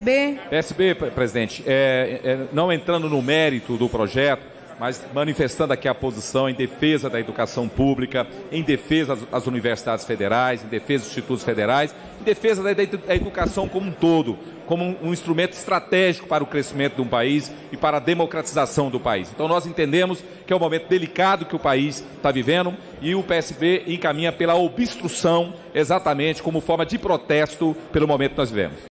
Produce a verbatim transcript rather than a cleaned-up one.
B. P S B, presidente, é, é, não entrando no mérito do projeto, mas manifestando aqui a posição em defesa da educação pública, em defesa das, das universidades federais, em defesa dos institutos federais, em defesa da, da educação como um todo, como um, um instrumento estratégico para o crescimento de um país e para a democratização do país. Então nós entendemos que é um momento delicado que o país está vivendo e o P S B encaminha pela obstrução, exatamente como forma de protesto pelo momento que nós vivemos.